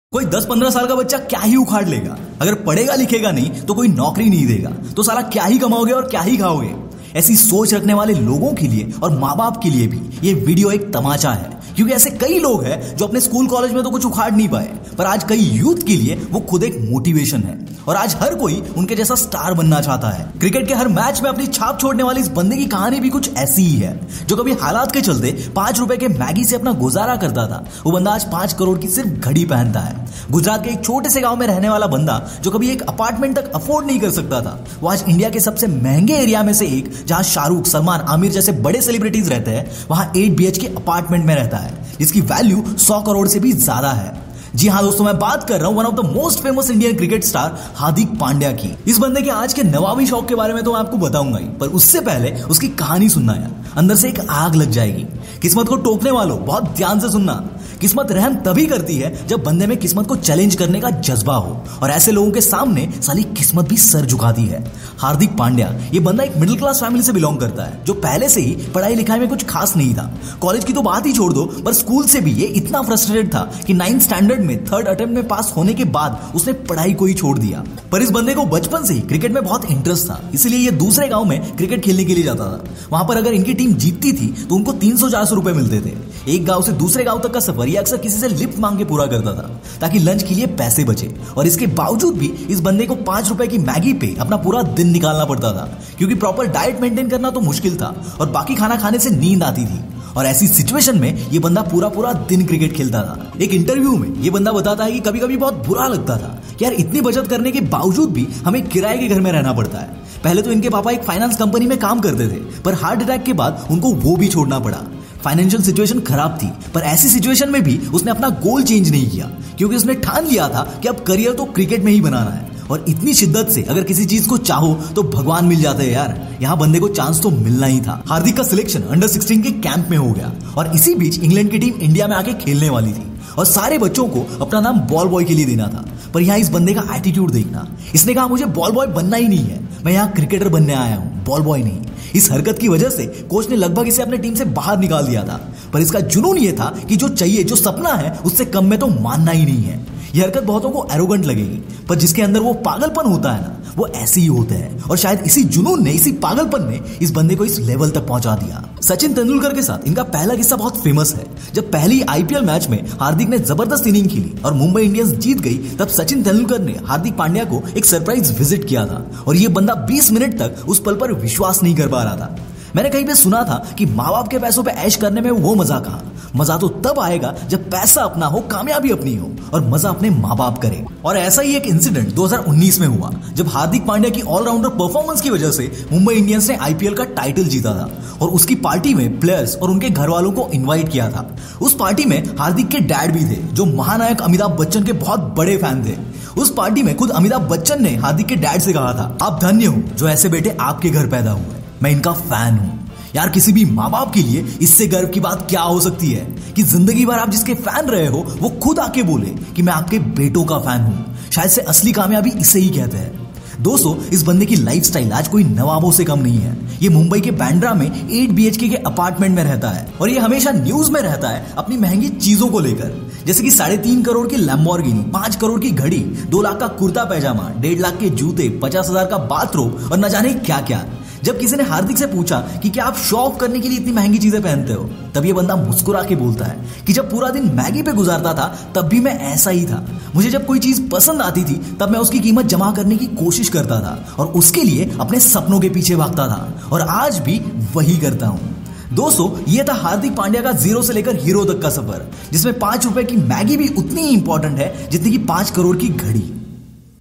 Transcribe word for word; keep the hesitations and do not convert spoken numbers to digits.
कोई दस पंद्रह साल का बच्चा क्या ही उखाड़ लेगा। अगर पढ़ेगा लिखेगा नहीं तो कोई नौकरी नहीं देगा तो साला क्या ही कमाओगे और क्या ही खाओगे। ऐसी सोच रखने वाले लोगों के लिए और माँ बाप के लिए भी ये वीडियो एक तमाचा है, क्योंकि ऐसे कई लोग हैं जो अपने स्कूल कॉलेज में तो कुछ उखाड़ नहीं पाए, पर आज कई यूथ के लिए वो खुद एक मोटिवेशन है और आज हर कोई उनके जैसा स्टार बनना चाहता है। क्रिकेट के हर मैच में अपनी छाप छोड़ने वाली इस बंदे की कहानी भी कुछ ऐसी ही है। जो कभी हालात के चलते पांच रुपए के मैगी से अपना गुजारा करता था, वो बंदा आज पांच करोड़ की सिर्फ घड़ी पहनता है। गुजरात के एक छोटे से गांव में रहने वाला बंदा जो कभी एक अपार्टमेंट तक अफोर्ड नहीं कर सकता था, वो आज इंडिया के सबसे महंगे एरिया में से एक, जहां शाहरुख, सलमान, आमिर जैसे बड़े सेलिब्रिटीज रहते हैं, वहां eight B H K apartment में रहता है, जिसकी वैल्यू सौ करोड़ से भी ज्यादा है। जी हाँ दोस्तों, मैं बात कर रहा हूं one of the most famous Indian cricket star Hardik Pandya की। इस बंदे के आज के नवाबी शौक के बारे में तो मैं आपको बताऊंगा ही, पर उससे पहले उसकी कहानी सुनना है, अंदर से एक आग लग जाएगी। किस्मत को टोकने वालों बहुत ध्यान से सुनना। किस्मत रहम तभी करती है जब बंदे में किस्मत को चैलेंज करने का जज्बा हो, और ऐसे लोगों के सामने साली किस्मत भी सर झुकाती है। हार्दिक पांड्या ये बंदा एक मिडिल क्लास फैमिली से बिलोंग करता है, जो पहले से ही पढ़ाई लिखाई में कुछ खास नहीं था। कॉलेज की तो बात ही छोड़ दो, पर स्कूल से भी ये इतना फ्रस्ट्रेटेड था कि नाइन्थ स्टैंडर्ड में थर्ड अटेम्प्ट में पास होने के बाद उसने पढ़ाई को ही छोड़ दिया। पर इस बंदे को बचपन से ही क्रिकेट में बहुत इंटरेस्ट था, इसलिए ये दूसरे गांव में क्रिकेट खेलने के लिए जाता था। वहां पर अगर इनकी टीम जीतती थी तो उनको तीन सौ चार सौ रुपए मिलते थे। एक गांव से दूसरे गांव तक का सफर ये अक्सर किसी से लिफ्ट मांग के पूरा करता था, ताकि लंच के लिए पैसे बचे। और इसके बावजूद भी इस बंदे को पांच रुपए की मैगी पे अपना पूरा दिन निकालना पड़ता था, क्योंकि प्रॉपर डाइट मेंटेन करना तो मुश्किल था और बाकी खाना खाने से नींद आती थी। और ऐसी सिचुएशन में ये बंदा पूरा पूरा दिन क्रिकेट खेलता था। एक इंटरव्यू में ये बंदा बताता है कि कभी कभी बहुत बुरा लगता था कि यार इतनी बचत करने के बावजूद भी हमें किराए के घर में रहना पड़ता है। पहले तो इनके पापा एक फाइनेंस कंपनी में काम करते थे, पर हार्ट अटैक के बाद उनको वो भी छोड़ना पड़ा। फाइनेंशियल सिचुएशन खराब थी, पर ऐसी सिचुएशन में भी उसने अपना गोल चेंज नहीं किया, क्योंकि उसने ठान लिया था कि अब करियर तो क्रिकेट में ही बनाना है। और इतनी शिद्दत से अगर किसी चीज को चाहो तो भगवान मिल जाते हैं यार। यहाँ बंदे को चांस तो मिलना ही था। हार्दिक का सिलेक्शन अंडर सिक्सटीन के कैंप में हो गया, और इसी बीच इंग्लैंड की टीम इंडिया में आके खेलने वाली थी, और सारे बच्चों को अपना नाम बॉल बॉय के लिए देना था। पर यहाँ इस बंदे का एटीट्यूड देखना। इसने कहा मुझे बॉल बॉय बनना ही नहीं है, मैं यहाँ क्रिकेटर बनने आया हूँ, बॉल बॉय नहीं। इस हरकत की वजह से कोच ने लगभग इसे अपने टीम से बाहर निकाल दिया था। पर इसका जुनून ये था कि जो चाहिए, जो सपना है, उससे कम में तो मानना ही नहीं है। यह हरकत बहुतों को एरोगेंट लगेगी, पर जिसके अंदर वो पागलपन होता है ना, वो ऐसे ही होते हैं। और शायद इसी जुनून ने, इसी पागलपन ने इस बंदे को इस लेवल तक पहुंचा दिया। सचिन तेंदुलकर के साथ इनका पहला किस्सा बहुत फेमस है। जब पहली आई पी एल मैच में हार्दिक ने जबरदस्त इनिंग खेली और मुंबई इंडियंस जीत गई, तब सचिन तेंदुलकर ने हार्दिक पांड्या को एक सरप्राइज विजिट किया था, और ये बंदा बीस मिनट तक उस पल पर विश्वास नहीं कर पा रहा था। मैंने कहीं पे सुना था कि माँ बाप के पैसों पे ऐश करने में वो मजा कहा। मजा तो तब आएगा जब पैसा अपना हो, कामयाबी अपनी हो, और मजा अपने माँ बाप करे। और ऐसा ही एक इंसिडेंट दो हज़ार उन्नीस में हुआ, जब हार्दिक पांड्या की ऑलराउंडर परफॉर्मेंस की वजह से मुंबई इंडियंस ने आई पी एल का टाइटल जीता था, और उसकी पार्टी में प्लेयर्स और उनके घर वालों को इन्वाइट किया था। उस पार्टी में हार्दिक के डैड भी थे, जो महानायक अमिताभ बच्चन के बहुत बड़े फैन थे। उस पार्टी में खुद अमिताभ बच्चन ने हार्दिक के डैड से कहा था, आप धन्य हो जो ऐसे बेटे आपके घर पैदा हुए, मैं इनका फैन हूँ। यार किसी भी माँ बाप के लिए इससे गर्व की बात क्या हो सकती है कि जिंदगी भर आप जिसके फैन रहे हो वो खुद आके बोले कि मैं आपके बेटों का फैन हूं। शायद से असली कामयाबी इसे ही कहते हैं। दोस्तों, इस बंदे की लाइफस्टाइल आज कोई नवाबों से कम नहीं है। ये मुंबई के बांद्रा में एट बी एच के के अपार्टमेंट में रहता है, और ये हमेशा न्यूज में रहता है अपनी महंगी चीजों को लेकर, जैसे कि साढ़े तीन करोड़ की लैम्बोर्गिनी, पांच करोड़ की घड़ी, दो लाख का कुर्ता पैजामा, डेढ़ लाख के जूते, पचास हजार का बाथरूम, और न जाने क्या क्या। जब किसी ने हार्दिक से पूछा कि क्या आप शो ऑफ करने के लिए इतनी महंगी चीजें पहनते हो, तब ये बंदा मुस्कुरा के बोलता है कि जब पूरा दिन मैगी पे गुजारता था तब भी मैं ऐसा ही था। मुझे जब कोई चीज पसंद आती थी तब मैं उसकी कीमत जमा करने की कोशिश करता था, और उसके लिए अपने सपनों के पीछे भागता था, और आज भी वही करता हूँ। दोस्तों, ये था हार्दिक पांड्या का जीरो से लेकर हीरो तक का सफर, जिसमें पांच रुपए की मैगी भी उतनी ही इंपॉर्टेंट है जितनी की पांच करोड़ की घड़ी।